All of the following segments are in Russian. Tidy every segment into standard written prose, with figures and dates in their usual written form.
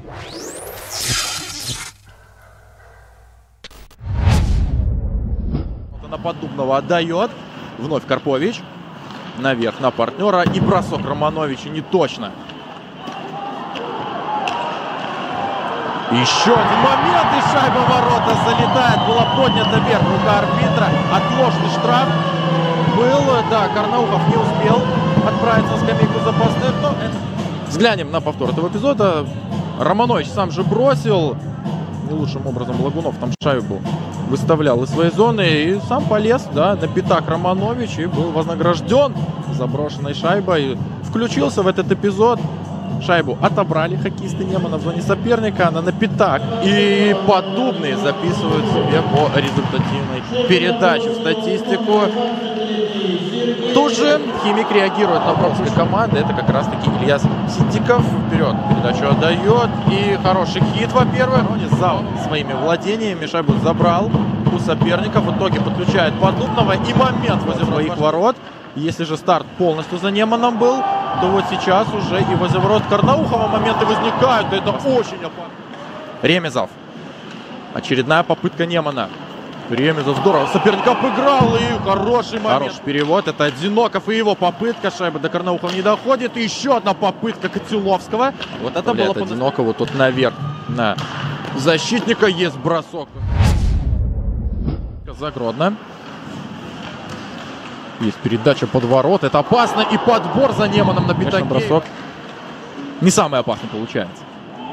На Поддубного отдает. Вновь Карпович. Наверх на партнера. И бросок Романовича не точно. Еще один момент, и шайба в ворота залетает. Была поднята вверх рука арбитра. Отложенный штраф был. Да, Карнаухов не успел отправиться на скамейку запасных. Но... Взглянем на повтор этого эпизода. Романович сам же бросил. Не лучшим образом Лагунов там шайбу выставлял из своей зоны. И сам полез, да, на пятак Романович. И был вознагражден заброшенной шайбой. Включился в этот эпизод. Шайбу отобрали хоккеисты Немана в зоне соперника. Она на пятак. И Поддубный записывают себе по результативной передаче в статистику. Тут же Химик реагирует на пропуск команды. Это как раз таки Ильяс Синдиков. Вперед передачу отдает. И хороший хит, во-первых. За своими владениями шайбу забрал у соперника. В итоге подключает Поддубного. И момент возле своих ворот. Если же старт полностью за Неманом был, то вот сейчас уже и возле ворот Карнаухова моменты возникают. Это очень опасно. Ремезов. Очередная попытка Немана. Ремезов здорово соперника обыграл. И хороший момент. Хороший перевод. Это Одиноков и его попытка. Шайба до Карнаухова не доходит. И еще одна попытка Котеловского. Вот это было Одинокову. Тут наверх на защитника есть бросок. Загродно. Есть передача под ворот. Это опасно. И подбор за Неманом на пятаке. Бросок не самый опасный получается.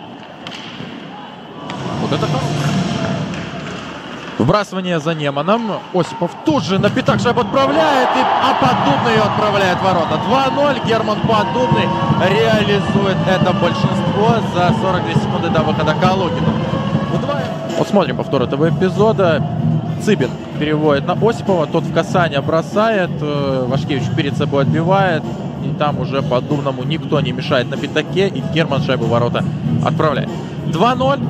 Вот это хорошо. Вбрасывание за Неманом. Осипов тут же на пятак шайбу отправляет. А Поддубный ее отправляет в ворота. 2-0. Герман Поддубный реализует это большинство за 42 секунды до выхода Калугина. Вот смотрим повтор этого эпизода. Цыбин переводит на Осипова. Тот в касание бросает. Вашкевич перед собой отбивает. И там уже Поддубному никто не мешает на пятаке. И Герман шайбу в ворота отправляет. 2-0.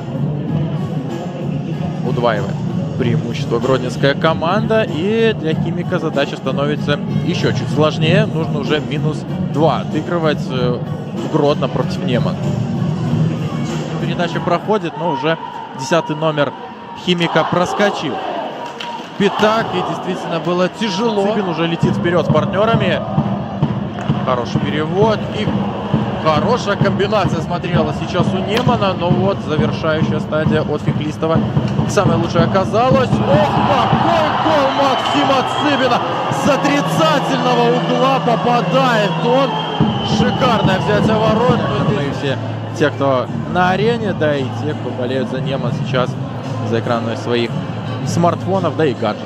Удваивает преимущество гродненская команда. И для Химика задача становится еще чуть сложнее. Нужно уже -2 отыгрывать в Гродно против Немана. Передача проходит, но уже 10-й номер Химика проскочил пятак. И действительно было тяжело. Цыбин уже летит вперед с партнерами. Хороший перевод. И хорошая комбинация смотрелась сейчас у Немана. Но вот завершающая стадия от Феклистова самая лучшая оказалась. Ох, какой гол Максима Цыбина! С отрицательного угла попадает он. Шикарное взятие ворот. И все те, кто на арене, да и те, кто болеют за Неман сейчас за экранами своих смартфонов, да и гаджетов.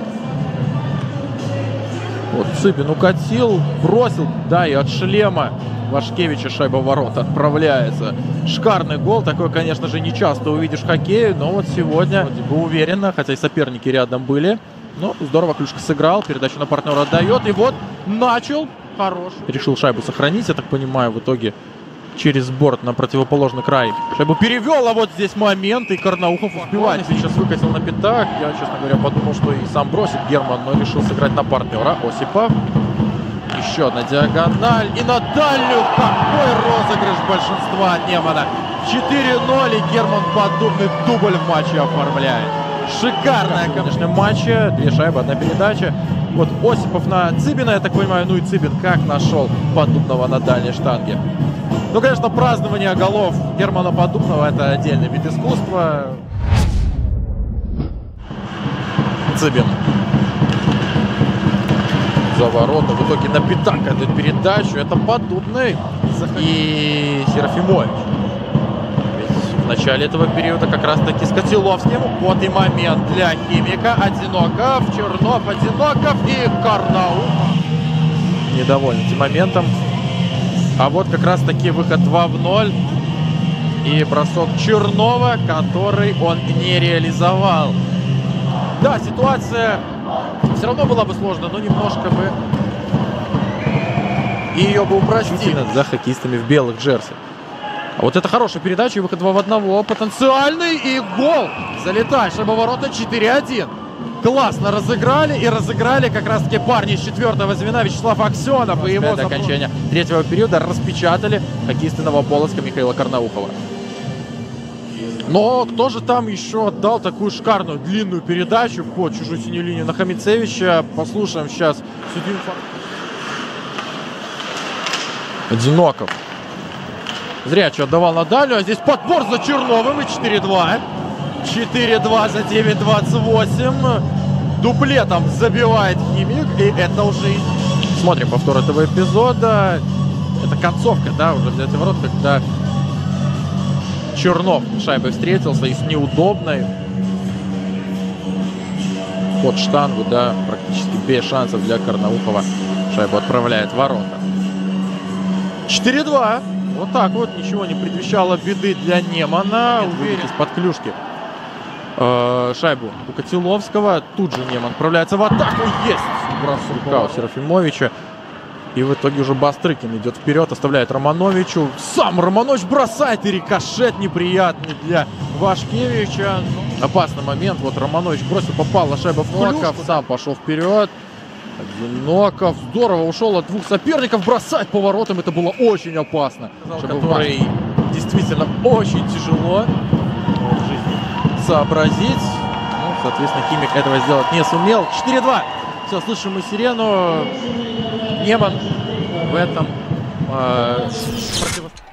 Вот Цыбин укатил, бросил, да, и от шлема Вашкевича шайба в ворота отправляется. Шикарный гол. Такой, конечно же, не часто увидишь в хоккее, но вот сегодня вроде бы уверенно, хотя и соперники рядом были. Но здорово Клюшка сыграл, передачу на партнера отдает. И вот начал хороший. Решил шайбу сохранить, я так понимаю, в итоге через борт на противоположный край шайбу перевел, а вот здесь момент, и Карнаухов успевает. Сейчас выкатил на пятак. Я, честно говоря, подумал, что и сам бросит Герман, но решил сыграть на партнера. Осипов. Еще одна диагональ. И на дальнюю. Какой розыгрыш большинства Немана. 4-0, и Герман Поддубный дубль в матче оформляет. Шикарная, конечно, матча. 2 шайбы, 1 передача. Вот Осипов на Цыбина, я так понимаю. Ну и Цыбин как нашел Поддубного на дальней штанге. Ну, конечно, празднование голов Германа Поддубного — это отдельный вид искусства. Цыбин. За ворота. В итоге на пятак эту передачу. Это Поддубный и Серафимович. Ведь в начале этого периода как раз-таки с Котеловским. Вот и момент для Химика. Одиноков, Чернов, Одиноков и Карнаухов. Недоволен этим моментом. А вот как раз-таки выход 2-0. И бросок Чернова, который он не реализовал. Да, ситуация все равно была бы сложная, но немножко бы и ее бы упростили за хоккеистами в белых джерси. А вот это хорошая передача, и выход 2 в 1. Потенциальный, и гол! Залетает шайба в ворота. 4-1. Классно разыграли, и разыграли как раз-таки парни из 4-го звена. Вячеслав Аксенов и его до окончания 3-го периода распечатали хоккеисты Новополоцка Михаила Карнаухова. Но кто же там еще отдал такую шикарную длинную передачу по чужой синей линии на Хамицевича? Послушаем сейчас судью. Одиноков. Зрячий отдавал на дальнюю, а здесь подбор за Черновым и 4-2. 4-2 за 9-28. Дуплетом забивает Химик, и это уже... Смотрим повтор этого эпизода. Это концовка, да, уже для этих ворот, когда Чернов с шайбой встретился и с неудобной под штангу, да, практически без шансов для Карнаухова шайбу отправляет в ворота. 4-2. Вот так вот, ничего не предвещало беды для Немана. Уверен, из-под клюшки шайбу у Котеловского. Тут же Неман отправляется в атаку. Есть бросок у Серафимовича. И в итоге уже Бастрыкин идет вперед, оставляет Романовичу. Сам Романович бросает, и рикошет неприятный для Вашкевича. Опасный момент. Вот Романович бросил, попала шайба в клюшку. Сам пошел вперед. Одиноков здорово ушел от двух соперников. Бросать по воротам, это было очень опасно. Который действительно очень тяжело в жизни сообразить. Ну, соответственно, Химик этого сделать не сумел. 4-2. Все, слышим мы сирену. Неман в этом противостоянии.